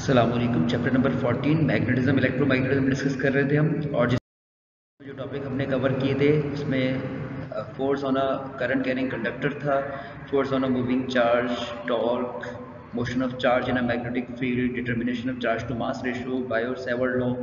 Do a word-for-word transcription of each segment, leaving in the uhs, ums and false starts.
अस्सलाम वालेकुम। Chapter number fourteen magnetism electromagnetism discuss कर रहे थे हम, और जिस जो टॉपिक हमने कवर किए थे उसमें force on a current carrying conductor था, force on a moving charge, torque, motion of charge in a magnetic field, determination of charge to mass ratio, Biot Savart law.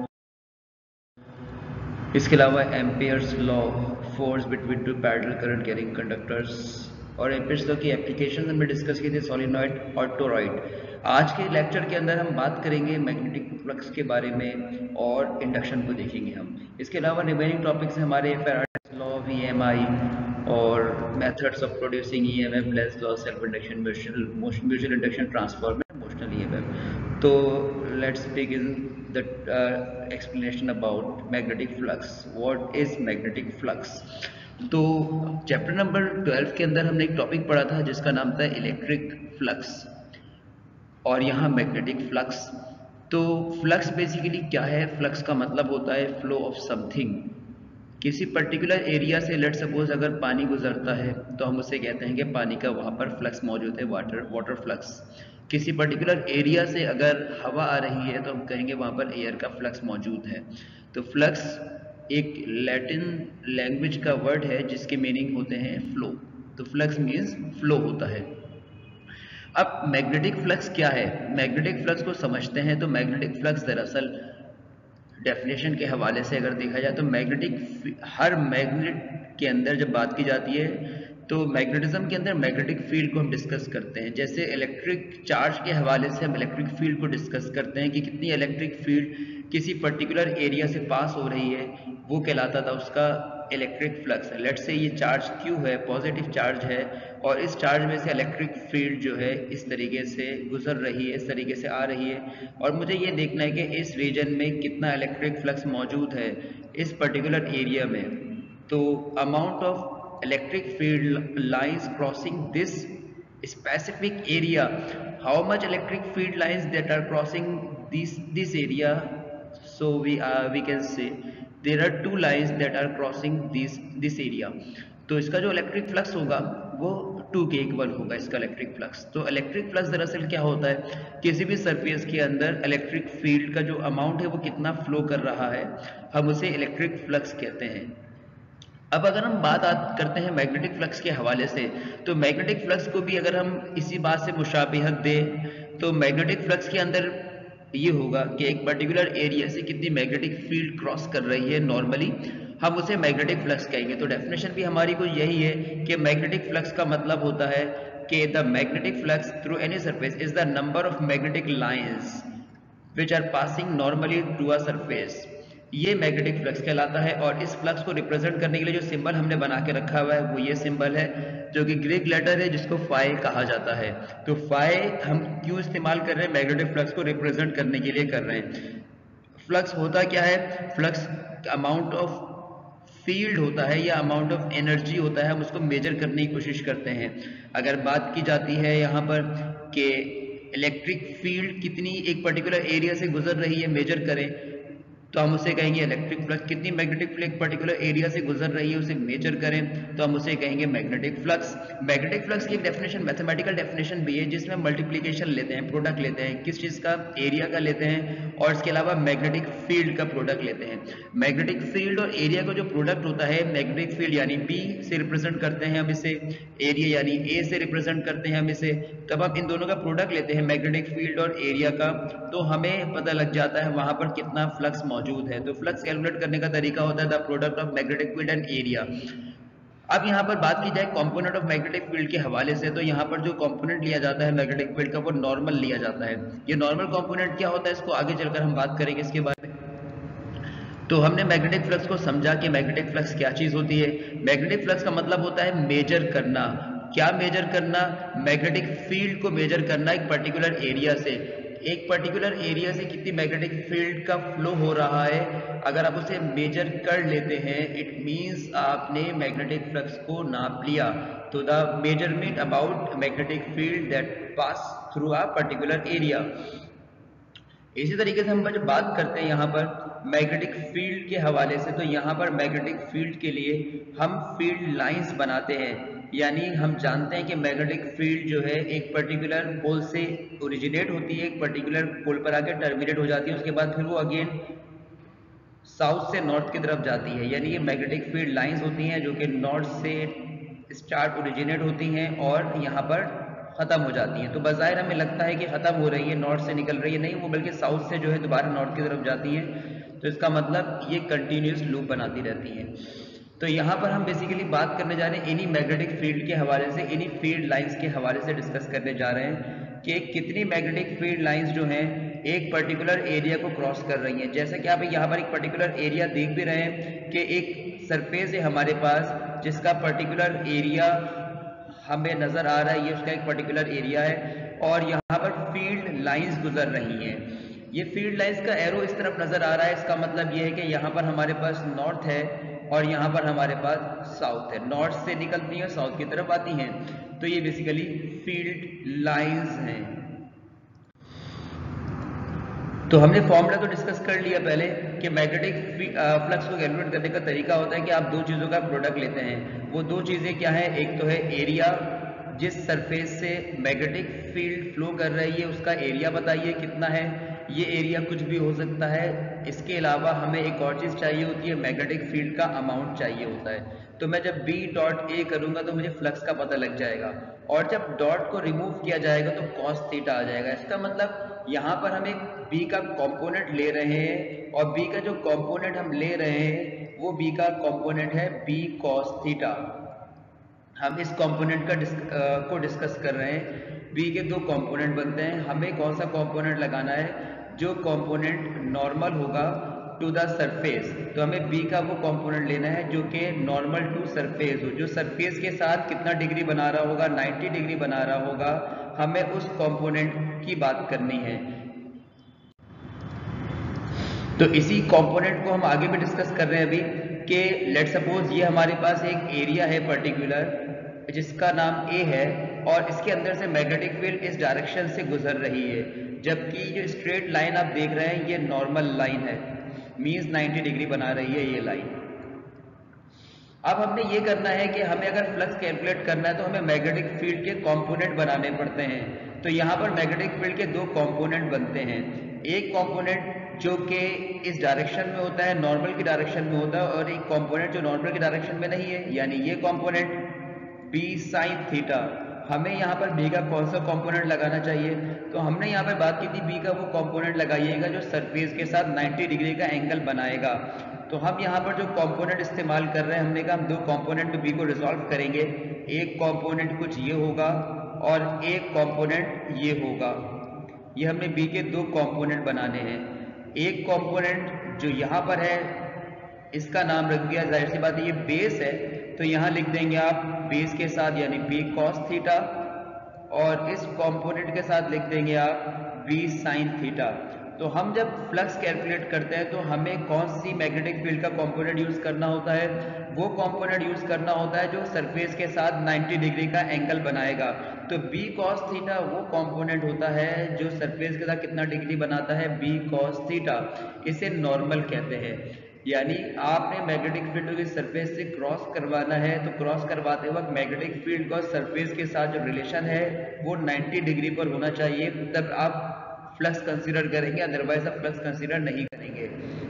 इसके अलावा Ampere's law, force between two parallel current carrying conductors, और Ampere's law की application हमने discuss की थी, solenoid और toroid. आज के लेक्चर के अंदर हम बात करेंगे मैग्नेटिक फ्लक्स के बारे में और इंडक्शन को देखेंगे हम। इसके अलावा रिमेनिंग टॉपिक्स हमारे Faraday's law, E M I, और methods of producing E M F, Lenz law, self induction, motion mutual induction transformer, motional E M F. तो let's begin the uh, explanation about magnetic flux. What is magnetic flux? तो chapter number twelve के अंदर हमने एक topic पढ़ा था जिसका नाम था इलेक्ट्रिक फ्लक्स, और यहाँ मैग्नेटिक फ्लक्स। तो फ्लक्स बेसिकली क्या है? फ्लक्स का मतलब होता है फ्लो ऑफ समथिंग। किसी पर्टिकुलर एरिया से लेट सपोज अगर पानी गुजरता है तो हम उसे कहते हैं कि पानी का वहाँ पर फ्लक्स मौजूद है, वाटर वाटर फ्लक्स। किसी पर्टिकुलर एरिया से अगर हवा आ रही है तो हम कहेंगे वहाँ पर एयर का फ्लक्स मौजूद है। तो फ्लक्स एक लैटिन लैंग्वेज का वर्ड है जिसके मीनिंग होते हैं फ्लो। तो फ्लक्स मीन्स फ्लो होता है। अब मैग्नेटिक फ्लक्स क्या है? मैग्नेटिक फ्लक्स को समझते हैं। तो मैग्नेटिक फ्लक्स दरअसल डेफिनेशन के हवाले से अगर देखा जाए तो मैग्नेटिक, हर मैग्नेट के अंदर जब बात की जाती है तो मैग्नेटिज्म के अंदर मैग्नेटिक फील्ड को हम डिस्कस करते हैं। जैसे इलेक्ट्रिक चार्ज के हवाले से हम इलेक्ट्रिक फील्ड को डिस्कस करते हैं कि कितनी इलेक्ट्रिक फील्ड किसी पर्टिकुलर एरिया से पास हो रही है, वो कहलाता था उसका इलेक्ट्रिक फ्लक्स। लेट से ये चार्ज क्यू है, पॉजिटिव चार्ज है, और इस चार्ज में से इलेक्ट्रिक फील्ड जो है इस तरीके से गुजर रही है, इस तरीके से आ रही है, और मुझे ये देखना है कि इस रीजन में कितना इलेक्ट्रिक फ्लक्स मौजूद है इस पर्टिकुलर एरिया में। तो amount of electric field lines crossing this specific area, how much electric field lines that are crossing this this area, so we uh, we can say there are two lines that are crossing this this area। तो इसका जो electric flux होगा वो to के equal होगा इसका electric flux. तो electric flux दरअसल क्या होता है? किसी भी सरफेस के अंदर इलेक्ट्रिक फील्ड का जो अमाउंट है वो कितना फ्लो कर रहा है, हम उसे इलेक्ट्रिक फ्लक्स कहते हैं। अब अगर हम बात करते हैं मैग्नेटिक फ्लक्स के हवाले से, तो मैग्नेटिक फ्लक्स को भी अगर हम इसी बात से मुशाबिहत दें तो मैग्नेटिक फ्लक्स के अंदर ये होगा कि एक पर्टिकुलर एरिया से कितनी मैग्नेटिक फील्ड क्रॉस कर रही है, नॉर्मली हम उसे मैग्नेटिक फ्लक्स कहेंगे। तो डेफिनेशन भी हमारी कुछ यही है कि मैग्नेटिक फ्लक्स का मतलब होता है कि the magnetic flux through any surface is the number of magnetic lines which are passing normally through a surface. ये मैग्नेटिक फ्लक्स कहलाता है। और इस फ्लक्स को रिप्रेजेंट करने के लिए जो सिंबल हमने बना के रखा हुआ है वो ये सिंबल है, जो कि ग्रीक लेटर है जिसको फाई कहा जाता है। तो फाई हम क्यों इस्तेमाल कर रहे हैं? मैग्नेटिक फ्लक्स को रिप्रेजेंट करने के लिए कर रहे हैं। फ्लक्स होता क्या है? फ्लक्स अमाउंट ऑफ फील्ड होता है या अमाउंट ऑफ एनर्जी होता है, हम उसको मेजर करने की कोशिश करते हैं। अगर बात की जाती है यहाँ पर कि इलेक्ट्रिक फील्ड कितनी एक पर्टिकुलर एरिया से गुजर रही है, मेजर करें, तो हम उसे कहेंगे इलेक्ट्रिक फ्लक्स। कितनी मैग्नेटिक फ्लक्स एक पर्टिकुलर एरिया से गुजर रही है उसे मेजर करें तो हम उसे कहेंगे मैग्नेटिक फ्लक्स। मैग्नेटिक फ्लक्स की एक डेफिनेशन, मैथमेटिकल डेफिनेशन भी है जिसमें मल्टीप्लिकेशन लेते हैं, प्रोडक्ट लेते हैं, किस चीज़ का? एरिया का लेते हैं, और इसके अलावा मैग्नेटिक फील्ड का प्रोडक्ट लेते हैं। मैग्नेटिक फील्ड और एरिया का जो प्रोडक्ट होता है, मैग्नेटिक फील्ड यानी बी से रिप्रेजेंट करते हैं हम इसे, एरिया यानी ए से रिप्रेजेंट करते हैं हम इसे। तब हम इन दोनों का प्रोडक्ट लेते हैं, मैग्नेटिक फील्ड और एरिया का, तो हमें पता लग जाता है वहां पर कितना फ्लक्स मौजूद है। तो फ्लक्स कैलकुलेट करने का तरीका होता है the product of magnetic field and area. अब यहाँ पर बात की जाए कंपोनेंट ऑफ मैग्नेटिक फील्ड के हवाले से, तो यहाँ पर जो कंपोनेंट लिया जाता है मैग्नेटिक फील्ड का वो नॉर्मल लिया जाता है। ये नॉर्मल कंपोनेंट क्या होता है इसको आगे चलकर हम बात करेंगे इसके बारे में। तो हमने मैग्नेटिक फ्लक्स को समझा कि मैग्नेटिक फ्लक्स क्या चीज होती है। मैग्नेटिक फ्लक्स का मतलब होता है मेजर करना। क्या मेजर करना? मैग्नेटिक फील्ड को मेजर करना एक पर्टिकुलर एरिया से। एक पर्टिकुलर एरिया से कितनी मैग्नेटिक फील्ड का फ्लो हो रहा है, अगर आप उसे मेजर कर लेते हैं, इट मींस आपने मैग्नेटिक फ्लक्स को नाप लिया। तो the measurement about magnetic field that pass through a particular area. इसी तरीके से हम जब बात करते हैं यहाँ पर मैग्नेटिक फील्ड के हवाले से, तो यहाँ पर मैग्नेटिक फील्ड के लिए हम फील्ड लाइंस बनाते हैं। यानी हम जानते हैं कि मैग्नेटिक फील्ड जो है एक पर्टिकुलर पोल से ओरिजिनेट होती है, एक पर्टिकुलर पोल पर आके टर्मिनेट हो जाती है, उसके बाद फिर वो अगेन साउथ से नॉर्थ की तरफ जाती है। यानी ये मैग्नेटिक फील्ड लाइंस होती हैं जो कि नॉर्थ से स्टार्ट ओरिजिनेट होती हैं और यहाँ पर ख़त्म हो जाती हैं। तो बज़ाहिर हमें लगता है कि ख़त्म हो रही है, नॉर्थ से निकल रही है, नहीं, वो बल्कि साउथ से जो है दोबारा नॉर्थ की तरफ जाती हैं। तो इसका मतलब ये कंटिन्यूस लूप बनाती रहती हैं। तो यहाँ पर हम बेसिकली बात करने जा रहे हैं इन्हीं मैग्नेटिक फील्ड के हवाले से, इन्हीं फील्ड लाइंस के हवाले से डिस्कस करने जा रहे हैं कि कितनी मैग्नेटिक फील्ड लाइंस जो हैं एक पर्टिकुलर एरिया को क्रॉस कर रही हैं। जैसा कि आप यहाँ पर एक पर्टिकुलर एरिया देख भी रहे हैं कि एक सरफेस है हमारे पास जिसका पर्टिकुलर एरिया हमें नज़र आ रहा है, ये उसका एक पर्टिकुलर एरिया है और यहाँ पर फील्ड लाइंस गुजर रही हैं। ये फील्ड लाइंस का एरो इस तरफ नज़र आ रहा है, इसका मतलब ये है कि यहाँ पर हमारे पास नॉर्थ है और यहाँ पर हमारे पास साउथ है। नॉर्थ से निकलती हैं, साउथ की तरफ आती हैं। तो ये बेसिकली फील्ड लाइंस हैं। तो हमने फॉर्मूला तो डिस्कस कर लिया पहले कि मैग्नेटिक फ्लक्स को कैलकुलेट करने का तरीका होता है कि आप दो चीज़ों का प्रोडक्ट लेते हैं। वो दो चीज़ें क्या है, एक तो है एरिया, जिस सरफेस से मैग्नेटिक फील्ड फ्लो कर रही है उसका एरिया बताइए कितना है। ये एरिया कुछ भी हो सकता है। इसके अलावा हमें एक और चीज़ चाहिए होती है, मैग्नेटिक फील्ड का अमाउंट चाहिए होता है। तो मैं जब बी डॉट ए करूँगा तो मुझे फ्लक्स का पता लग जाएगा और जब डॉट को रिमूव किया जाएगा तो कॉस थीटा आ जाएगा। इसका मतलब यहाँ पर हम एक बी का कंपोनेंट ले रहे हैं और बी का जो कंपोनेंट हम ले रहे हैं वो बी का कंपोनेंट है बी कॉस थीटा। हम इस कंपोनेंट का डिस्क, आ, को डिस्कस कर रहे हैं। बी के दो कंपोनेंट बनते हैं, हमें कौन सा कंपोनेंट लगाना है, जो कंपोनेंट नॉर्मल होगा टू द सरफेस। तो हमें बी का वो कंपोनेंट लेना है जो कि नॉर्मल टू सरफेस हो, जो सरफेस के साथ कितना डिग्री बना रहा होगा, नब्बे डिग्री बना रहा होगा। हमें उस कंपोनेंट की बात करनी है। तो इसी कंपोनेंट को हम आगे भी डिस्कस कर रहे हैं अभी कि लेट सपोज ये हमारे पास एक एरिया है पर्टिकुलर जिसका नाम ए है और इसके अंदर से मैग्नेटिक फील्ड इस डायरेक्शन से गुजर रही है, जबकि जो स्ट्रेट लाइन आप देख रहे हैं ये नॉर्मल लाइन है, मीन्स नब्बे डिग्री बना रही है ये लाइन। अब हमने ये करना है कि हमें अगर फ्लक्स कैलकुलेट करना है तो हमें मैग्नेटिक फील्ड के कंपोनेंट बनाने पड़ते हैं। तो यहाँ पर मैग्नेटिक फील्ड के दो कंपोनेंट बनते हैं, एक कंपोनेंट जो कि इस डायरेक्शन में होता है, नॉर्मल की डायरेक्शन में होता है, और एक कंपोनेंट जो नॉर्मल की डायरेक्शन में नहीं है, यानी ये कंपोनेंट बी साइन थीटा। हमें यहाँ पर बी का कौन सा कंपोनेंट लगाना चाहिए, तो हमने यहाँ पर बात की थी बी का वो कंपोनेंट लगाइएगा जो सरफेस के साथ नब्बे डिग्री का एंगल बनाएगा। तो हम यहाँ पर जो कंपोनेंट इस्तेमाल कर रहे हैं, हमने कहा हम दो कंपोनेंट में बी को रिजॉल्व करेंगे। एक कंपोनेंट कुछ ये होगा और एक कंपोनेंट ये होगा। ये हमने बी के दो कंपोनेंट बनाने हैं। एक कंपोनेंट जो यहाँ पर है इसका नाम रख दिया, जाहिर सी बात है ये बेस है, तो यहाँ लिख देंगे आप बेस के साथ यानी बी कॉस थीटा, और इस कंपोनेंट के साथ लिख देंगे आप बी साइन थीटा। तो हम जब फ्लक्स कैलकुलेट करते हैं तो हमें कौन सी मैग्नेटिक फील्ड का कंपोनेंट यूज करना होता है, वो कंपोनेंट यूज करना होता है जो सरफेस के साथ नब्बे डिग्री का एंगल बनाएगा। तो बी कॉस थीटा वो कंपोनेंट होता है जो सरफेस के साथ कितना डिग्री बनाता है, बी कॉस थीटा। इसे नॉर्मल कहते हैं। यानी आपने मैग्नेटिक फील्ड को सरफेस से क्रॉस करवाना है तो क्रॉस करवाते वक्त मैग्नेटिक फील्ड का सरफेस के साथ जो रिलेशन है वो नब्बे डिग्री पर होना चाहिए, तब आप फ्लक्स कंसीडर करेंगे, अदरवाइज आप फ्लक्स कंसीडर नहीं करेंगे।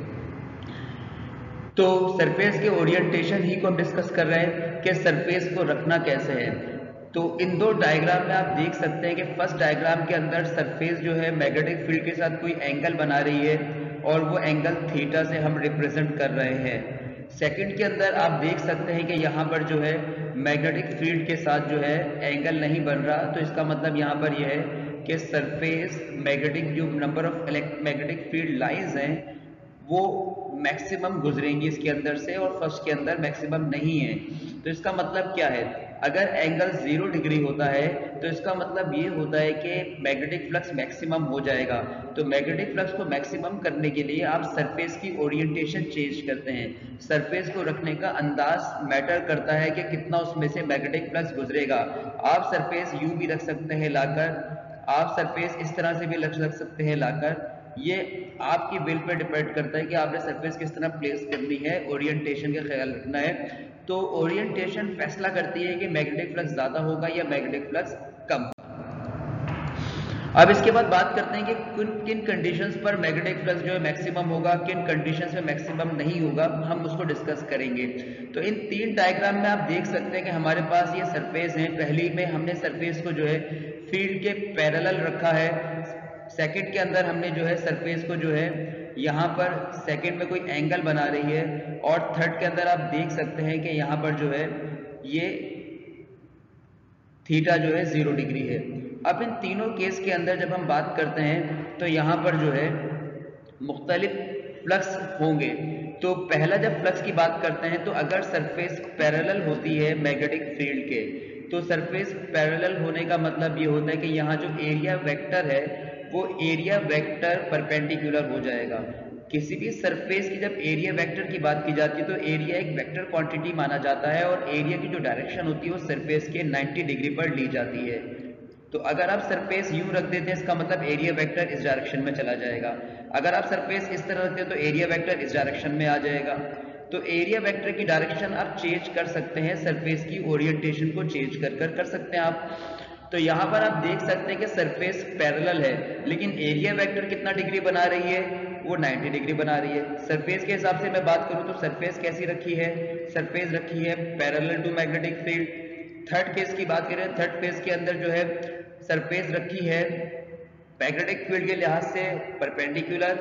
तो सरफेस के ओरिएंटेशन ही को हम डिस्कस कर रहे हैं कि सरफेस को रखना कैसे है। तो इन दो डायग्राम में आप देख सकते हैं कि फर्स्ट डायग्राम के अंदर सरफेस जो है मैग्नेटिक फील्ड के साथ कोई एंगल बना रही है और वो एंगल थीटा से हम रिप्रेजेंट कर रहे हैं। सेकंड के अंदर आप देख सकते हैं कि यहाँ पर जो है मैग्नेटिक फील्ड के साथ जो है एंगल नहीं बन रहा, तो इसका मतलब यहाँ पर यह है कि सरफेस मैग्नेटिक जो number of magnetic field lines हैं वो मैक्सिमम गुजरेंगी इसके अंदर से और फर्स्ट के अंदर मैक्सिमम नहीं है। तो इसका मतलब क्या है, अगर एंगल जीरो डिग्री होता है तो इसका मतलब ये होता है कि मैग्नेटिक फ्लक्स मैक्सिमम हो जाएगा। तो मैग्नेटिक फ्लक्स को मैक्सिमम करने के लिए आप सरफेस की ओरिएंटेशन चेंज करते हैं। सरफेस को रखने का अंदाज मैटर करता है कि कितना उसमें से मैग्नेटिक फ्लक्स गुजरेगा। आप सरफेस यू भी रख सकते हैं लाकर, आप सरफेस इस तरह से भी रख सकते हैं लाकर, ये आपकी विल पे डिपेंड करता है कि आपने सरफेस किस तरह प्लेस करनी है, ओरिएंटेशन का ख्याल रखना है। तो ओरिएंटेशन फैसला करती है कि मैग्नेटिक फ्लक्स ज़्यादा होगा या मैग्नेटिक फ्लक्स कम। अब इसके बाद बात करते हैं कि किन किन कंडीशंस पर मैग्नेटिक फ्लक्स जो है मैक्सिमम होगा, किन कंडीशंस में मैक्सिमम नहीं होगा, हम उसको डिस्कस करेंगे। तो इन तीन डायग्राम में आप देख सकते हैं कि हमारे पास ये सरफेस है। पहली में हमने सरफेस को जो है फील्ड के पैरेलल रखा है। सेकंड के अंदर हमने जो है सरफेस को जो है यहाँ पर सेकंड में कोई एंगल बना रही है, और थर्ड के अंदर आप देख सकते हैं कि यहाँ पर जो है ये थीटा जो है जीरो डिग्री है। अब इन तीनों केस के अंदर जब हम बात करते हैं तो यहाँ पर जो है मुख्तलिफ फ्लक्स होंगे। तो पहला जब फ्लक्स की बात करते हैं तो अगर सरफेस पैरेलल होती है मैग्नेटिक फील्ड के, तो सरफेस पैरेलल होने का मतलब ये होता है कि यहाँ जो एरिया वेक्टर है वो एरिया वेक्टर परपेंडिकुलर हो जाएगा। किसी भी सरफेस की जब एरिया वेक्टर की बात की जाती है तो एरिया एक वेक्टर क्वांटिटी माना जाता है, और एरिया की जो डायरेक्शन होती है वो सरफेस के नब्बे डिग्री पर ली जाती है। तो अगर आप सरफेस यूं रख देते हैं इसका मतलब एरिया वेक्टर इस डायरेक्शन में चला जाएगा। अगर आप सरफेस इस तरह रखते हैं तो एरिया वेक्टर इस डायरेक्शन में आ जाएगा। तो एरिया वेक्टर की डायरेक्शन आप चेंज कर सकते हैं, सरफेस की ओरिएंटेशन को चेंज कर कर कर सकते हैं आप। तो यहाँ पर आप देख सकते हैं कि सरफेस पैरेलल है, लेकिन एरिया वेक्टर कितना डिग्री बना रही है, वो नब्बे डिग्री बना रही है। सरफेस के हिसाब से मैं बात करूँ तो सरफेस कैसी रखी है, सरफेस रखी है parallel to magnetic field. Third phase की बात करें, थर्ड फेज के अंदर जो है सरफेस रखी है मैग्नेटिक फील्ड के लिहाज से परपेंडिकुलर,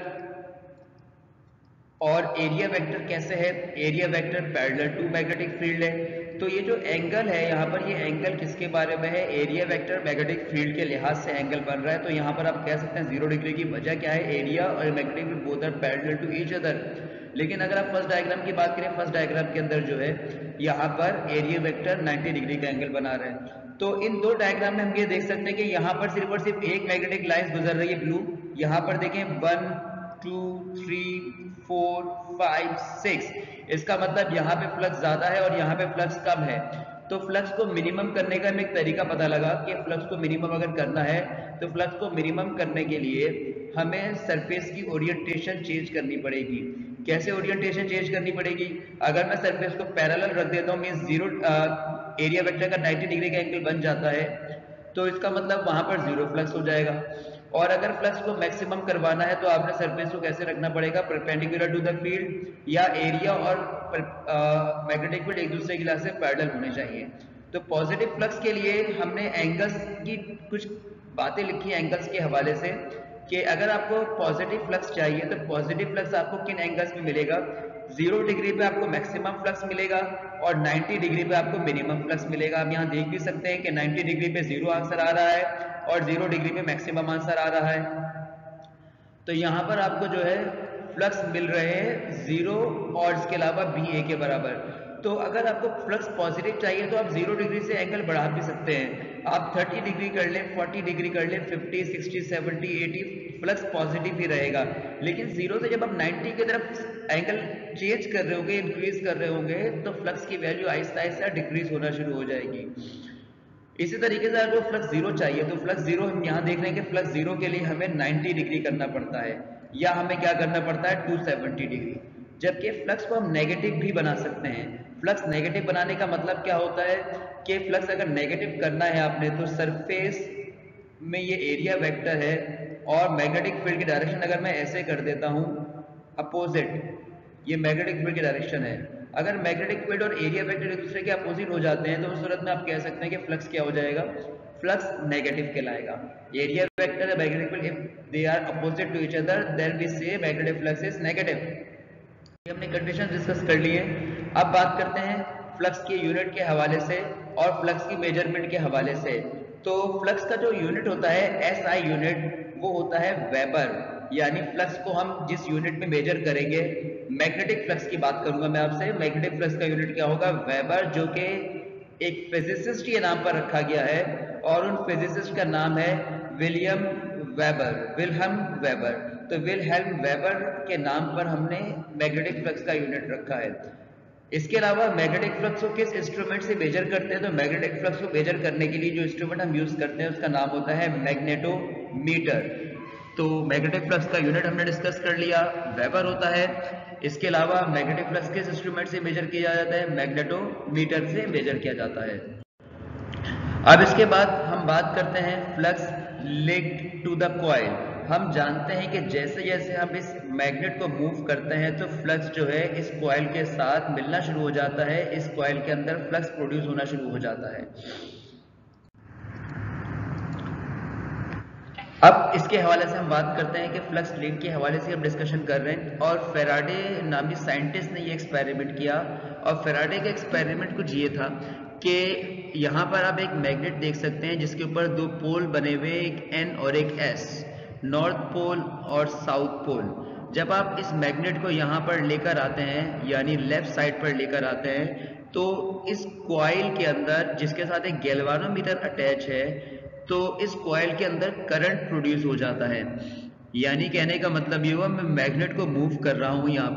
और एरिया वेक्टर कैसे है, area vector parallel to magnetic field है। तो ये जो एंगल है यहाँ पर, ये एंगल किसके बारे में है, एरिया वेक्टर मैग्नेटिक फील्ड के लिहाज से एंगल बन रहा है। तो यहाँ पर आप कह सकते हैं जीरो डिग्री की वजह क्या है, एरिया और magnetic field both are parallel to each other. लेकिन अगर आप फर्स्ट डायग्राम की बात करें, फर्स्ट डायग्राम के अंदर जो है यहाँ पर एरिया वेक्टर नब्बे डिग्री का एंगल बना रहा है। तो इन दो डायग्राम में हम ये देख सकते हैं कि यहाँ पर सिर्फ और सिर्फ एक मैग्नेटिक लाइन गुजर रही है ब्लू। यहाँ पर देखें one two three four five six, इसका मतलब यहाँ पे फ्लक्स ज्यादा है और यहाँ पे फ्लक्स कम है। तो फ्लक्स को मिनिमम करने का हमें एक तरीका पता लगा कि फ्लक्स को मिनिमम अगर करना है तो फ्लक्स को मिनिमम करने के लिए हमें सरफेस की ओरिएंटेशन चेंज करनी पड़ेगी। कैसे ओरिएंटेशन चेंज करनी पड़ेगी, अगर मैं सरफेस को पैरेलल रख देता हूँ मींस जीरो एरिया वेक्टर का नब्बे डिग्री का एंगल बन जाता है, तो इसका मतलब वहां पर जीरो फ्लक्स हो जाएगा। और अगर फ्लक्स को मैक्सिमम करवाना है तो आपने सरफेस को कैसे रखना पड़ेगा, परपेंडिकुलर टू द फील्ड, या एरिया और मैग्नेटिक फील्ड एक दूसरे के से पैरेलल होने चाहिए। तो पॉजिटिव फ्लक्स के लिए हमने एंगल्स की कुछ बातें लिखी है एंगल्स के हवाले से, कि अगर आपको पॉजिटिव फ्लक्स चाहिए तो पॉजिटिव फ्लक्स आपको किन एंगल्स में मिलेगा, जीरो डिग्री पे आपको मैक्सिमम फ्लक्स मिलेगा और नब्बे डिग्री पे आपको मिनिमम फ्लक्स मिलेगा। आप यहाँ देख भी सकते हैं कि नब्बे डिग्री पे जीरो आंसर आ रहा है और जीरो डिग्री पे मैक्सिमम आंसर आ रहा है। तो यहाँ पर आपको जो है फ्लक्स मिल रहे हैं जीरो और इसके अलावा बी ए के बराबर। तो अगर आपको फ्लक्स पॉजिटिव चाहिए तो आप जीरो डिग्री से एंगल बढ़ा भी सकते हैं, आप तीस डिग्री कर लें, चालीस डिग्री कर लें, पचास, साठ, सत्तर, अस्सी, फ्लक्स पॉजिटिव ही रहेगा। लेकिन जीरो से जब आप नब्बे की तरफ एंगल चेंज कर रहे होंगे, इंक्रीज कर रहे होंगे, तो फ्लक्स की वैल्यू आहिस्ता आहिस्ता डिक्रीज होना शुरू हो जाएगी। इसी तरीके से अगर फ्लक्स जीरो चाहिए तो फ्लक्स जीरो हम यहाँ देख रहे हैं कि फ्लक्स जीरो के लिए हमें नब्बे डिग्री करना पड़ता है, या हमें क्या करना पड़ता है दो सौ सत्तर डिग्री। जबकि फ्लक्स को हम नेगेटिव भी बना सकते हैं। फ्लक्स नेगेटिव बनाने का मतलब क्या होता है कि फ्लक्स अगर नेगेटिव करना है आपने तो सरफेस में ये एरिया वेक्टर है और मैग्नेटिक फील्ड की डायरेक्शन अगर मैं ऐसे कर देता हूँ अपोजिट, ये मैग्नेटिक फील्ड की डायरेक्शन है, अगर मैग्नेटिक फील्ड और एरिया वेक्टर एक दूसरे के अपोजिट हो जाते हैं तो उस सूरत में आप कह सकते हैं कि फ्लक्स क्या हो जाएगा, फ्लक्स नेगेटिव कहलाएगा। एरिया वेक्टर और magnetic field if they are opposite to each other then we say magnetic flux is negative. हमने कंडीशन डिस्कस कर ली है। अब बात करते हैं फ्लक्स के यूनिट के हवाले से और फ्लक्स की मेजरमेंट के हवाले से। तो फ्लक्स का जो यूनिट होता है एस आई यूनिट, वो होता है वेबर, यानी फ्लक्स को हम जिस यूनिट में मेजर करेंगे, मैग्नेटिक फ्लक्स की बात करूंगा मैं आपसे, मैग्नेटिक फ्लक्स का यूनिट क्या होगा, वेबर, जो कि एक फिजिसिस्ट के नाम पर रखा गया है और उन फिजिसिस्ट का नाम है विलियम वेबर, विल्हम वेबर। तो विल्हेल्म वेबर के नाम पर हमने मैग्नेटिक फ्लक्स का यूनिट रखा है। इसके अलावा मैग्नेटिक फ्लक्स को किस इंस्ट्रूमेंट से मेजर करते हैं, तो मैग्नेटिक फ्लक्स को मेजर करने के लिए जो इंस्ट्रूमेंट हम यूज करते हैं उसका नाम होता है मैग्नेटोमीटर। तो मैग्नेटिक फ्लक्स का यूनिट हमने डिस्कस कर लिया, वेबर होता है। इसके अलावा मैग्नेटिक फ्लक्स किस इंस्ट्रूमेंट से मेजर किया जाता है? मैग्नेटोमीटर से मेजर किया जाता है। अब इसके बाद हम बात करते हैं flux linked to the coil. हम जानते हैं कि जैसे जैसे हम इस मैग्नेट को मूव करते हैं तो फ्लक्स जो है इस कॉइल के साथ मिलना शुरू हो जाता है, इस कॉइल के अंदर फ्लक्स प्रोड्यूस होना शुरू हो जाता है। अब इसके हवाले से हम बात करते हैं कि फ्लक्स लिंक के हवाले से हम डिस्कशन कर रहे हैं, और फेराडे नामी साइंटिस्ट ने ये एक्सपेरिमेंट किया। और फेराडे का एक्सपेरिमेंट कुछ ये था कि यहाँ पर आप एक मैग्नेट देख सकते हैं जिसके ऊपर दो पोल बने हुए, एक एन और एक एस, नॉर्थ पोल और साउथ पोल। जब आप इस मैग्नेट को यहाँ पर लेकर आते हैं, यानी लेफ्ट साइड पर लेकर आते हैं, तो इस कॉइल के अंदर जिसके साथ एक गैल्वानोमीटर अटैच है, तो इस कॉइल के अंदर करंट प्रोड्यूस हो जाता है। यानी कहने का मतलब ये हुआ, मैं मैग्नेट को मूव कर रहा हूँ, यहाँ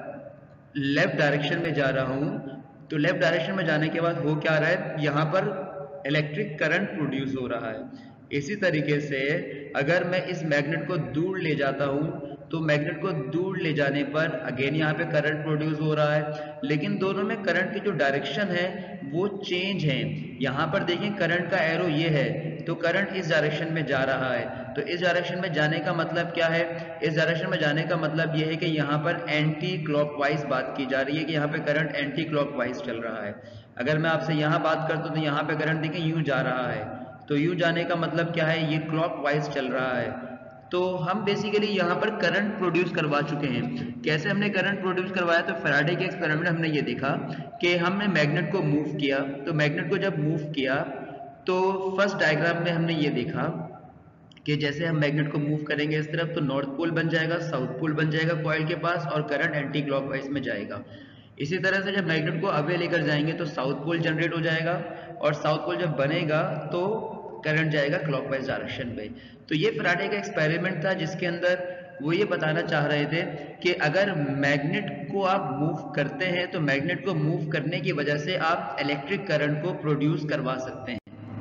पर लेफ्ट डायरेक्शन में जा रहा हूँ, तो लेफ्ट डायरेक्शन में जाने के बाद हो क्या रहा है, यहाँ पर इलेक्ट्रिक करंट प्रोड्यूस हो रहा है। इसी तरीके से अगर मैं इस मैग्नेट को दूर ले जाता हूँ, तो मैग्नेट को दूर ले जाने पर अगेन यहाँ पे करंट प्रोड्यूस हो रहा है, लेकिन दोनों में करंट की जो डायरेक्शन है वो चेंज है। यहाँ पर देखिए करंट का एरो ये है, तो करंट इस डायरेक्शन में जा रहा है। तो इस डायरेक्शन में जाने का मतलब क्या है? इस डायरेक्शन में जाने का मतलब ये है कि यहाँ पर एंटी क्लॉकवाइज बात की जा रही है, कि यहाँ पे करंट एंटी क्लॉकवाइज चल रहा है। अगर मैं आपसे यहाँ बात करता हूँ तो यहाँ पे करंट देखिए यूं जा रहा है, तो यूं जाने का मतलब क्या है, ये क्लॉकवाइज चल रहा है। तो हम बेसिकली यहाँ पर करंट प्रोड्यूस करवा चुके हैं। कैसे हमने करंट प्रोड्यूस करवाया? तो फैराडे के एक्सपेरिमेंट हमने ये देखा कि हमने मैग्नेट को मूव किया, तो मैग्नेट को जब मूव किया तो फर्स्ट डायग्राम में हमने ये देखा कि जैसे हम मैग्नेट को मूव करेंगे इस तरफ, तो नॉर्थ पोल बन जाएगा, साउथ पोल बन जाएगा कॉइल के पास, और करंट एंटी क्लॉकवाइज में जाएगा। इसी तरह से जब मैग्नेट को अवे लेकर जाएंगे तो साउथ पोल जनरेट हो जाएगा, और साउथ पोल जब बनेगा तो करंट जाएगा क्लॉकवाइज डायरेक्शन में। तो ये फैराडे का एक्सपेरिमेंट था जिसके अंदर वो ये बताना चाह रहे थे कि अगर मैग्नेट को आप मूव करते हैं तो मैग्नेट को मूव करने की वजह से आप इलेक्ट्रिक करंट को प्रोड्यूस करवा सकते हैं।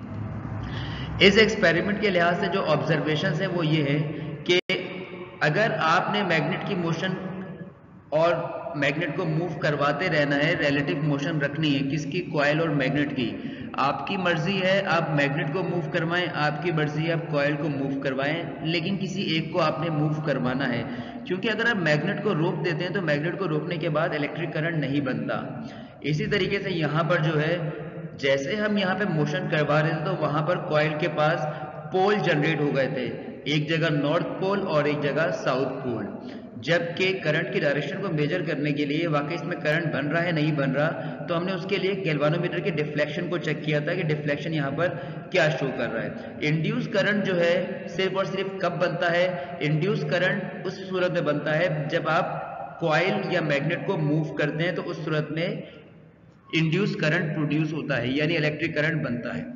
इस एक्सपेरिमेंट के लिहाज से जो ऑब्जर्वेशन है वो ये है कि अगर आपने मैग्नेट की मोशन और मैग्नेट को मूव करवाते रहना है, रिलेटिव मोशन रखनी है किसकी? कॉइल और मैग्नेट की। आपकी मर्जी है आप मैग्नेट को मूव करवाएं, आपकी मर्जी है आप कॉइल को मूव करवाएं, लेकिन किसी एक को आपने मूव करवाना है, क्योंकि अगर आप मैग्नेट को रोक देते हैं तो मैग्नेट को रोकने के बाद इलेक्ट्रिक करंट नहीं बनता। इसी तरीके से यहाँ पर जो है, जैसे हम यहाँ पे मोशन करवा रहे थे तो वहां पर कॉइल के पास पोल जनरेट हो गए थे, एक जगह नॉर्थ पोल और एक जगह साउथ पोल। जबकि करंट की डायरेक्शन को मेजर करने के लिए वाकई इसमें करंट बन रहा है नहीं बन रहा, तो हमने उसके लिए गैल्वानोमीटर के डिफ्लेक्शन को चेक किया था कि डिफ्लेक्शन यहाँ पर क्या शो कर रहा है। इंड्यूस करंट जो है सिर्फ और सिर्फ कब बनता है? इंड्यूस करंट उस सूरत में बनता है जब आप कॉइल या मैग्नेट को मूव करते हैं, तो उस सूरत में इंड्यूस करंट प्रोड्यूस होता है, यानी इलेक्ट्रिक करंट बनता है।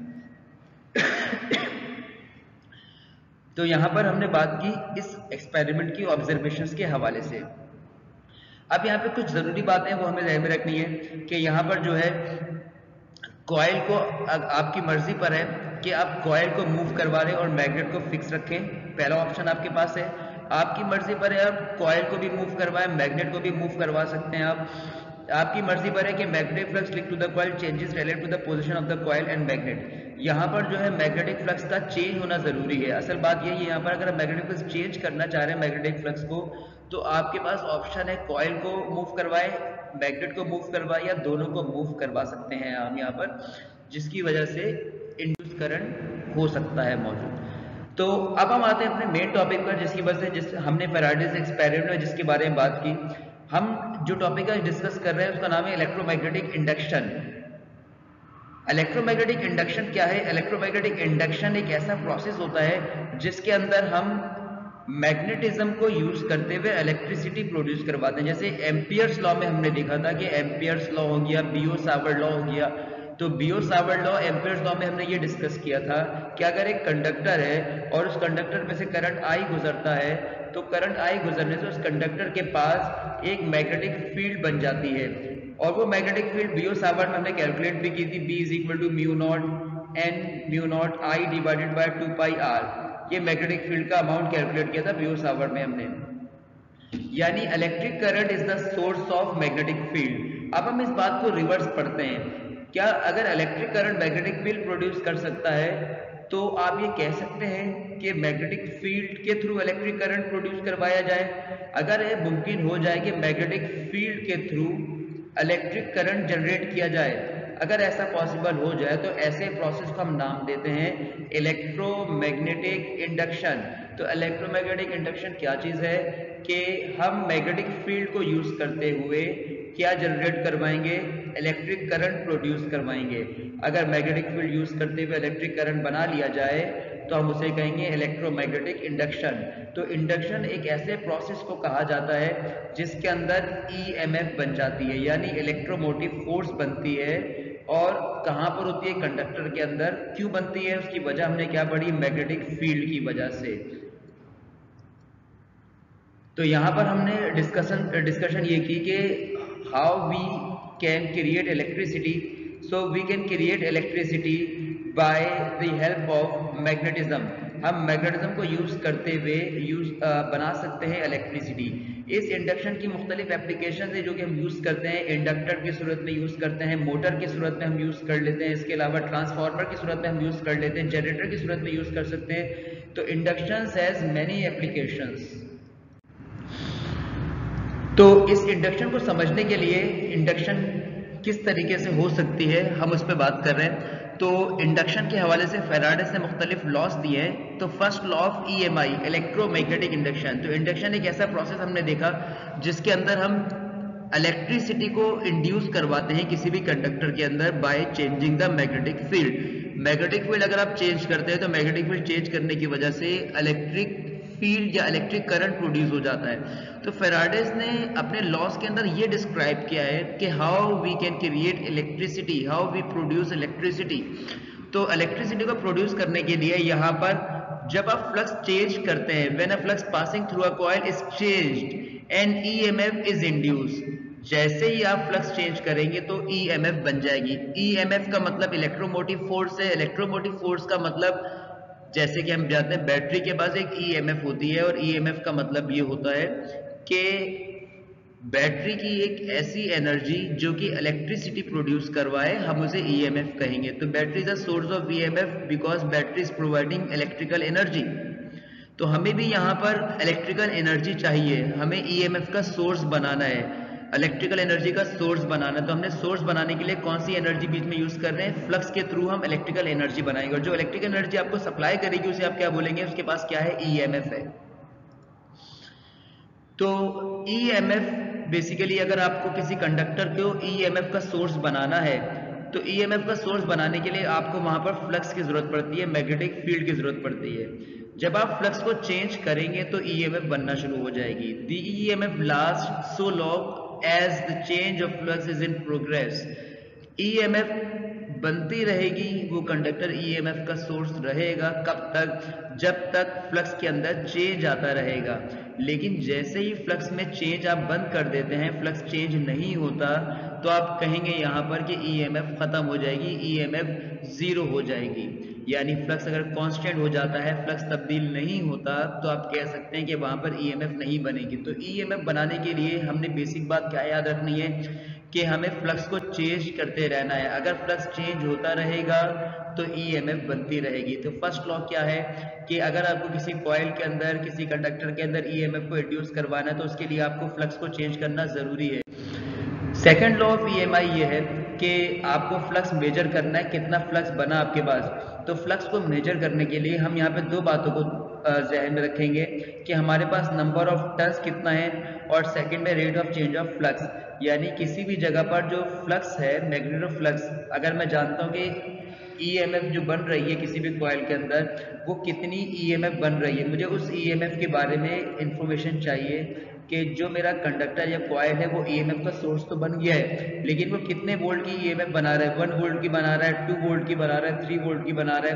तो यहां पर हमने बात की इस एक्सपेरिमेंट की ऑब्जर्वेशंस के हवाले से। अब यहाँ पे कुछ जरूरी बातें वो हमें ध्यान में रखनी है कि यहाँ पर जो है कॉइल को आपकी मर्जी पर है कि आप कॉइल को मूव करवा रहे हैं और मैग्नेट को फिक्स रखें, पहला ऑप्शन आपके पास है। आपकी मर्जी पर है आप कॉइल को भी मूव करवाएं, मैग्नेट को भी मूव करवा सकते हैं आप। आपकी मर्जी पर है कि magnetic flux linked to the coil changes related to the position of the coil and magnet. यहाँ पर जो है मैग्नेटिक फ्लक्स का चेंज होना जरूरी है। असल बात यही है, यहाँ पर अगर आप मैग्नेटिक फ्लक्स चेंज करना चाह रहे हैं मैग्नेटिक फ्लक्स को, तो आपके पास ऑप्शन है कॉइल को मूव करवाए, मैग्नेट को मूव करवाए, या दोनों को मूव करवा सकते हैं हम यहाँ पर, जिसकी वजह से इंड्यूस करंट हो सकता है मौजूद। तो अब हम आते हैं अपने मेन टॉपिक पर, जिसकी वजह से जिस हमने फैराडेज एक्सपेरिमेंट में जिसके बारे में बात की, हम जो टॉपिक का डिस्कस कर रहे हैं उसका नाम है इलेक्ट्रोमैग्नेटिक इंडक्शन। इलेक्ट्रोमैग्नेटिक इंडक्शन क्या है? इलेक्ट्रोमैग्नेटिक इंडक्शन एक ऐसा प्रोसेस होता है जिसके अंदर हम मैग्नेटिज्म को यूज करते हुए इलेक्ट्रिसिटी प्रोड्यूस करवाते हैं। जैसे एम्पियर्स लॉ में हमने देखा था कि एम्पियर्स लॉ हो गया, बियो-सावर्ट लॉ हो गया। तो बियो-सावर्ट लॉ, एम्पियर्स लॉ में हमने ये डिस्कस किया था कि अगर एक कंडक्टर है और उस कंडक्टर में से करंट आई गुजरता है, तो करंट आई गुजरने से उस कंडक्टर के पास एक मैग्नेटिक फील्ड बन जाती है, और वो मैग्नेटिक फील्ड बियो-सावर्ट में हमने कैलकुलेट भी की थी, B is equal to mu naught N mu naught I divided by two pi R. ये मैग्नेटिक फील्ड का अमाउंट कैलकुलेट किया था बियोस आवर में हमने। यानी electric current is the source of magnetic field. अब हम इस बात को रिवर्स पढ़ते हैं, क्या अगर electric current magnetic field produce कर सकता है तो आप ये कह सकते हैं कि मैग्नेटिक फील्ड के थ्रू इलेक्ट्रिक करंट प्रोड्यूस करवाया जाए। अगर यह मुमकिन हो जाए कि मैग्नेटिक फील्ड के थ्रू इलेक्ट्रिक करंट जनरेट किया जाए, अगर ऐसा पॉसिबल हो जाए तो ऐसे प्रोसेस को हम नाम देते हैं इलेक्ट्रोमैग्नेटिक इंडक्शन। तो इलेक्ट्रोमैग्नेटिक इंडक्शन क्या चीज है कि हम मैग्नेटिक फील्ड को यूज करते हुए क्या जनरेट करवाएंगे, इलेक्ट्रिक करंट प्रोड्यूस करवाएंगे। अगर मैग्नेटिक फील्ड यूज करते हुए इलेक्ट्रिक करंट बना लिया जाए तो हम उसे कहेंगे इलेक्ट्रोमैग्नेटिक इंडक्शन। तो इंडक्शन एक ऐसे प्रोसेस को कहा जाता है जिसके अंदर ईएमएफ बन जाती है, यानी इलेक्ट्रोमोटिव फोर्स बनती है। और कहां पर होती है, कंडक्टर के अंदर। क्यों बनती है, उसकी वजह हमने क्या पढ़ी, मैग्नेटिक फील्ड की वजह से। तो यहां पर हमने डिस्कशन डिस्कशन ये की कि how we can create electricity. So we can create electricity by the help of magnetism. हम मैग्नेटिज्म को यूज करते हुए यूज बना सकते हैं इलेक्ट्रिसिटी। इस इंडक्शन की मुख्तलिफ एप्लीकेशन है जो कि हम यूज करते हैं। इंडक्टर की सूरत में यूज करते हैं, मोटर की सूरत में हम यूज कर लेते हैं, इसके अलावा ट्रांसफार्मर की सूरत में हम यूज कर लेते हैं, जनरेटर की सूरत में यूज कर सकते हैं। तो इंडक्शन हैज मेनी एप्लीकेशंस। तो इस इंडक्शन को समझने के लिए इंडक्शन किस तरीके से हो सकती है हम उस पर बात कर रहे हैं। तो इंडक्शन के हवाले से फैराडे ने मुख्तलिफ लॉस दिए हैं। तो first law of E M I, electromagnetic induction. तो इंडक्शन एक ऐसा प्रोसेस हमने देखा जिसके अंदर हम इलेक्ट्रिसिटी को इंड्यूस करवाते हैं किसी भी कंडक्टर के अंदर by changing the magnetic field. Magnetic field अगर आप चेंज करते हैं तो मैग्नेटिक फील्ड चेंज करने की वजह से इलेक्ट्रिक फील्ड या इलेक्ट्रिक करंट प्रोड्यूस हो जाता है। तो फैराडेस ने अपने लॉस के अंदर ये डिस्क्राइब किया है कि how we can create electricity, how we produce electricity. तो इलेक्ट्रिसिटी को प्रोड्यूस करने के लिए यहाँ पर जब आप फ्लक्स चेंज करते हैं, when a flux passing through a coil is changed and EMF is induced. जैसे ही आप फ्लक्स चेंज करेंगे तो ईएमएफ बन जाएगी। ईएमएफ का मतलब इलेक्ट्रोमोटिव फोर्स है। इलेक्ट्रोमोटिव फोर्स का मतलब जैसे कि हम जानते हैं बैटरी के पास एक ईएमएफ होती है, और ईएमएफ का मतलब ये होता है कि बैटरी की एक ऐसी एनर्जी जो कि इलेक्ट्रिसिटी प्रोड्यूस करवाए, हम उसे ईएमएफ कहेंगे। तो battery is a source of EMF because battery is providing electrical energy. तो हमें भी यहाँ पर इलेक्ट्रिकल एनर्जी चाहिए, हमें ईएमएफ का सोर्स बनाना है, इलेक्ट्रिकल एनर्जी का सोर्स बनाना। तो हमने सोर्स बनाने के लिए कौन सी एनर्जी बीच में यूज कर रहे हैं, फ्लक्स के थ्रू हम इलेक्ट्रिकल एनर्जी बनाएंगे। और जो इलेक्ट्रिकल एनर्जी आपको सप्लाई करेगी उसे आप क्या बोलेंगे, उसके पास क्या है, ईएमएफ है। तो ईएमएफ बेसिकली अगर आपको किसी कंडक्टर को ईएमएफ का सोर्स बनाना है तो ईएमएफ का सोर्स बनाने के लिए आपको वहां पर फ्लक्स की जरूरत पड़ती है, मैग्नेटिक फील्ड की जरूरत पड़ती है। जब आप फ्लक्स को चेंज करेंगे तो ईएमएफ बनना शुरू हो जाएगी। The EMF last so long as the change of flux is in progress। EMF बनती रहेगी, वो कंडक्टर ईएमएफ का सोर्स रहेगा कब तक, जब तक फ्लक्स के अंदर चेंज आता रहेगा। लेकिन जैसे ही फ्लक्स में चेंज आप बंद कर देते हैं, फ्लक्स चेंज नहीं होता, तो आप कहेंगे यहाँ पर कि ईएमएफ खत्म हो जाएगी, ईएमएफ जीरो हो जाएगी। यानी फ्लक्स अगर कांस्टेंट हो जाता है, फ्लक्स तब्दील नहीं होता, तो आप कह सकते हैं कि वहां पर ईएमएफ नहीं बनेगी। तो ईएमएफ बनाने के लिए हमने बेसिक बात क्या याद रखनी है कि हमें फ्लक्स को चेंज करते रहना है। अगर फ्लक्स चेंज होता रहेगा तो ईएमएफ बनती रहेगी। तो फर्स्ट लॉ क्या है कि अगर आपको किसी कॉइल के अंदर, किसी कंडक्टर के अंदर ईएमएफ को इंड्यूस करवाना है तो उसके लिए आपको फ्लक्स को चेंज करना जरूरी है। सेकेंड लॉ ऑफ ईएमआई ये है कि आपको फ्लक्स मेजर करना है, कितना फ्लक्स बना आपके पास। तो फ्लक्स को मेजर करने के लिए हम यहाँ पे दो बातों को जहन में रखेंगे कि हमारे पास नंबर ऑफ टर्न्स कितना है, और सेकंड में rate of change of flux. यानी किसी भी जगह पर जो फ्लक्स है, मैग्नेटिक फ्लक्स, अगर मैं जानता हूँ कि ईएमएफ जो बन रही है किसी भी कॉइल के अंदर, वो कितनी ईएमएफ बन रही है, मुझे उस ईएमएफ के बारे में इंफॉर्मेशन चाहिए कि जो मेरा कंडक्टर या कॉइल है वो ईएमएफ का सोर्स तो बन गया है, लेकिन वो कितने वोल्ट की ईएमएफ बना रहा है, वन वोल्ट की बना रहा है, टू वोल्ट की बना रहा है, थ्री वोल्ट की बना रहा है।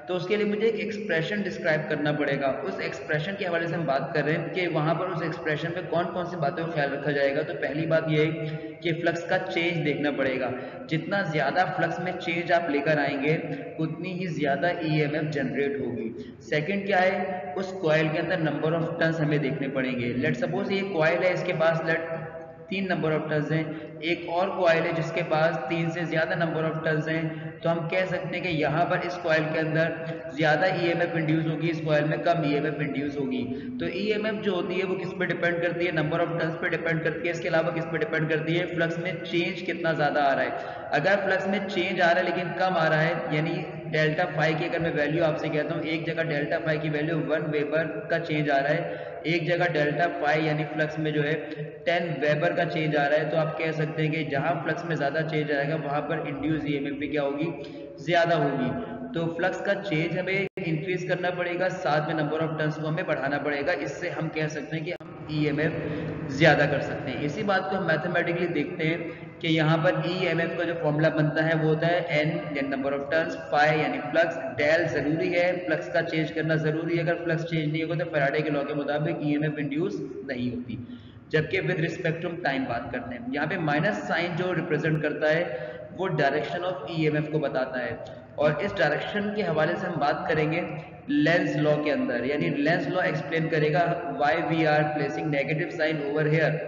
तो उसके लिए मुझे एक एक्सप्रेशन डिस्क्राइब करना पड़ेगा। उस एक्सप्रेशन के हवाले से हम बात कर रहे हैं कि वहाँ पर उस एक्सप्रेशन में कौन कौन सी बातों का ख्याल रखा जाएगा। तो पहली बात यह है कि फ्लक्स का चेंज देखना पड़ेगा। जितना ज़्यादा फ्लक्स में चेंज आप लेकर आएंगे उतनी ही ज़्यादा ई एम एफ जनरेट होगी। सेकेंड क्या है, उस कॉइल के अंदर नंबर ऑफ टर्न्स हमें देखने पड़ेंगे। लेट सपोज ये कॉइल है, इसके पास लेट तीन नंबर ऑफ टर्न्स हैं, एक और कॉइल है जिसके पास तीन से ज़्यादा नंबर ऑफ टर्न्स हैं, तो हम कह सकते हैं कि यहाँ पर इस कॉइल के अंदर ज़्यादा ई एम एफ इंड्यूस होगी, इस कॉइल में कम ई एम एफ इंड्यूस होगी। तो ई एम एफ जो होती है वो किस पे डिपेंड करती है, नंबर ऑफ टर्न्स पे डिपेंड करती है। इसके अलावा किस पे डिपेंड करती है, फ्लक्स में चेंज कितना ज़्यादा आ रहा है। अगर फ्लक्स में चेंज आ रहा है लेकिन कम आ रहा है, यानी डेल्टा फाई की अगर मैं वैल्यू आपसे कहता हूँ, एक जगह डेल्टा फाई की वैल्यू वन वेबर का चेंज आ रहा है, एक जगह डेल्टा फाई यानी फ्लक्स में जो है टेन वेबर का चेंज आ रहा है, तो आप कह सकते हैं कि जहां फ्लक्स में ज़्यादा चेंज आएगा वहां पर इंड्यूस ई एम एफ भी क्या होगी, ज़्यादा होगी। तो फ्लक्स का चेंज हमें इंक्रीज करना पड़ेगा, साथ में नंबर ऑफ टर्न्स को हमें बढ़ाना पड़ेगा। इससे हम कह सकते हैं कि हम ई एम एफ ज़्यादा कर सकते हैं। इसी बात को हम मैथमेटिकली देखते हैं कि यहाँ पर ई एम एफ का जो फॉर्मूला बनता है वो होता है एन यानी नंबर ऑफ टर्न्स, फाई यानी फ्लक्स, डेल जरूरी है, फ्लक्स का चेंज करना जरूरी है। अगर फ्लक्स चेंज नहीं होगा तो फैराडे के लॉ के मुताबिक ई एम एफ इंड्यूस नहीं होती। जबकि विद रिस्पेक्ट टू टाइम बात करते हैं, यहाँ पे माइनस साइन जो रिप्रेजेंट करता है वो direction of E M F को बताता है। और इस डायरेक्शन के हवाले से हम बात करेंगे लेंस लॉ के अंदर, यानी लेंस लॉ एक्सप्लेन करेगा why we are placing negative sign over here.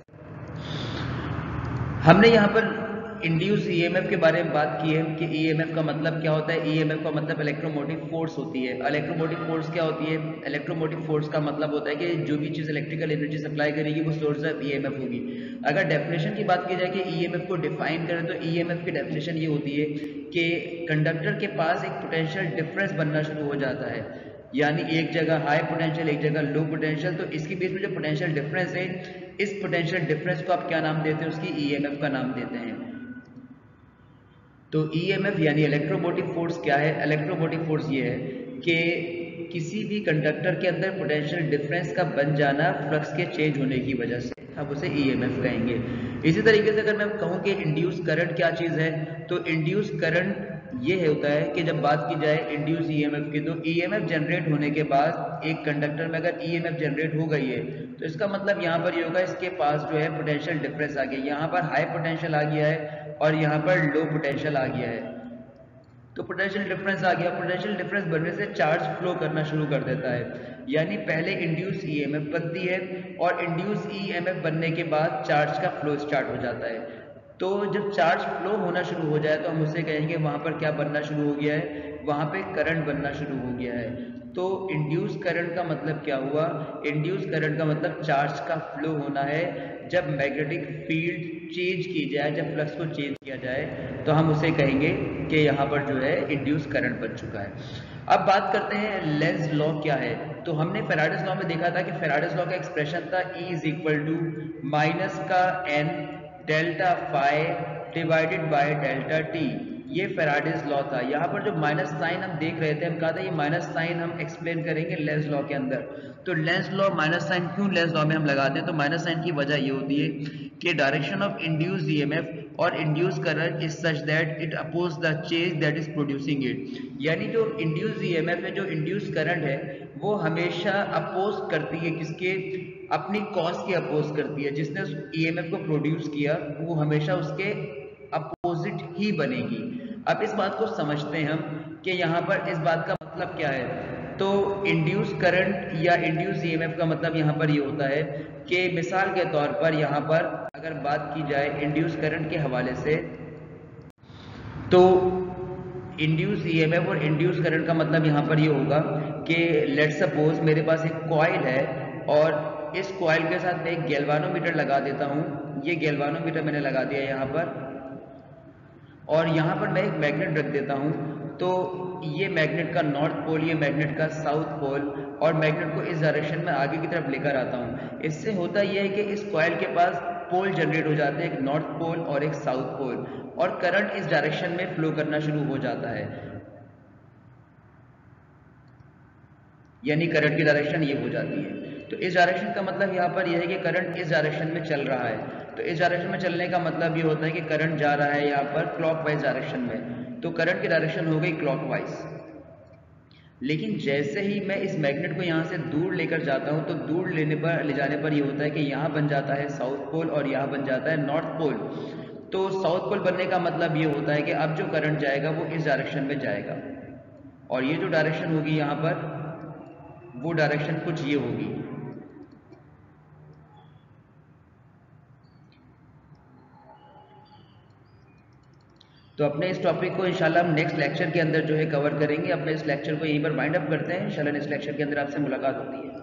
हमने यहाँ पर इंड्यूस ई एम एफ के बारे में बात की है कि ई एम एफ का मतलब क्या होता है। ई एम एफ का मतलब इलेक्ट्रोमोटिव फोर्स होती है। इलेक्ट्रोमोटिव फोर्स क्या होती है, इलेक्ट्रोमोटिव फोर्स का मतलब होता है कि जो भी चीज़ इलेक्ट्रिकल एनर्जी सप्लाई करेगी वो source of E M F होगी। अगर डेफिनेशन की बात की जाए कि ई एम एफ को डिफाइन करें तो ई एम एफ की डेफिनेशन ये होती है कि कंडक्टर के पास एक पोटेंशियल डिफरेंस बनना शुरू हो जाता है, यानी एक जगह हाई पोटेंशियल एक जगह लो पोटेंशियल, तो इसके बीच में जो पोटेंशियल डिफरेंस है इस पोटेंशियल डिफरेंस को आप क्या नाम देते हैं, उसकी ई एम एफ का नाम देते हैं। तो ई एम एफ यानी इलेक्ट्रोमोटिव फोर्स क्या है, इलेक्ट्रोमोटिव फोर्स ये है कि किसी भी कंडक्टर के अंदर पोटेंशियल डिफरेंस का बन जाना फ्लक्स के चेंज होने की वजह से, आप उसे ई एम एफ कहेंगे। इसी तरीके से अगर मैं कहूँ कि इंड्यूस करंट क्या चीज़ है, तो इंड्यूस करंट ये होता है कि जब बात की जाए इंड्यूस ई एम एफ की, तो ई एम एफ जनरेट होने के बाद एक कंडक्टर में अगर ई एम एफ जनरेट हो गई है तो इसका मतलब यहाँ पर ये होगा इसके पास जो है पोटेंशियल डिफरेंस आ गया, यहाँ पर हाई पोटेंशियल आ गया है और यहाँ पर लो पोटेंशियल आ गया है। तो पोटेंशियल डिफरेंस आ गया, पोटेंशियल डिफरेंस बनने से चार्ज फ्लो करना शुरू कर देता है, यानी पहले इंड्यूस ई एम एफ बनती है और इंड्यूस ई एम एफ बनने के बाद चार्ज का फ्लो स्टार्ट हो जाता है। तो जब चार्ज फ्लो होना शुरू हो जाए तो हम उसे कहेंगे वहाँ पर क्या बनना शुरू हो गया है, वहाँ पे करंट बनना शुरू हो गया है। तो इंड्यूस करंट का मतलब क्या हुआ, इंड्यूस करंट का मतलब चार्ज का फ्लो होना है। जब मैग्नेटिक फील्ड चेंज की जाए, जब फ्लक्स को चेंज किया जाए तो हम उसे कहेंगे कि यहाँ पर जो है इंड्यूस करंट बन चुका है। अब बात करते हैं लेंज लॉ क्या है। तो हमने फेराडेस लॉ में देखा था कि फेराडेस लॉ का एक्सप्रेशन था E is equal to minus का N delta phi divided by delta T, ये फेराडेस लॉ था। यहाँ पर जो माइनस साइन हम देख रहे थे, हम कहा था ये माइनस साइन हम एक्सप्लेन करेंगे लेंज लॉ के अंदर। तो लेंज लॉ माइनस साइन क्यों लेंज लॉ में हम लगाते हैं, तो माइनस साइन की वजह ये होती है कि direction of induce E M F और induce current is such that it oppose the change that is producing it, यानी जो इंड्यूस ई एम एफ है, जो इंड्यूस करंट है, वो हमेशा अपोज करती है किसके, अपनी कॉज के अपोज करती है। जिसने उस ई एम एफ को प्रोड्यूस किया वो हमेशा उसके अपोजिट ही बनेगी। अब इस बात को समझते हैं हम कि यहाँ पर इस बात का मतलब क्या है। तो इंड्यूस करंट या इंड्यूस ई एम एफ का मतलब यहाँ पर ये यह होता है कि मिसाल के तौर पर यहाँ पर अगर बात की जाए इंड्यूस करंट के हवाले से, तो इंड्यूस ई एम एफ और इंड्यूस करंट का मतलब यहाँ पर ये यह होगा कि लेट्स सपोज मेरे पास एक कॉइल है और इस कॉइल के साथ मैं एक गैल्वानोमीटर लगा देता हूँ। ये गैल्वानोमीटर मैंने लगा दिया यहाँ पर, और यहाँ पर मैं एक मैग्नेट रख देता हूँ। तो ये मैग्नेट का नॉर्थ पोल, ये मैग्नेट का साउथ पोल, और मैग्नेट को इस डायरेक्शन में आगे की तरफ लेकर आता हूँ। इससे होता यह है कि इस कॉइल के पास पोल जनरेट हो जाते हैं, एक नॉर्थ पोल और एक साउथ पोल, और करंट इस डायरेक्शन में फ्लो करना शुरू हो जाता है, यानी करंट की डायरेक्शन ये हो जाती है। तो इस डायरेक्शन का मतलब यहाँ पर यह है कि करंट इस डायरेक्शन में चल रहा है। तो इस डायरेक्शन में चलने का मतलब ये होता है कि करंट जा रहा है यहाँ पर क्लॉकवाइज डायरेक्शन में, तो करंट की डायरेक्शन हो गई क्लॉकवाइज। लेकिन जैसे ही मैं इस मैग्नेट को यहाँ से दूर लेकर जाता हूँ तो दूर लेने पर ले जाने पर ये होता है कि यहाँ बन जाता है साउथ पोल और यहाँ बन जाता है नॉर्थ पोल। तो साउथ पोल बनने का मतलब ये होता है कि अब जो करंट जाएगा वो इस डायरेक्शन में जाएगा, और ये जो डायरेक्शन होगी यहाँ पर, वो डायरेक्शन कुछ ये होगी। तो अपने इस टॉपिक को इंशाल्लाह हम नेक्स्ट लेक्चर के अंदर जो है कवर करेंगे। अपने इस लेक्चर को यहीं पर वाइंड अप करते हैं। इंशाल्लाह नेक्स्ट लेक्चर के अंदर आपसे मुलाकात होती है।